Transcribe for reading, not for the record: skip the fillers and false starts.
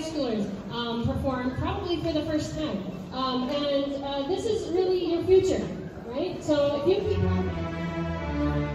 schoolers perform probably for the first time. And this is really your future, right? So if you keep on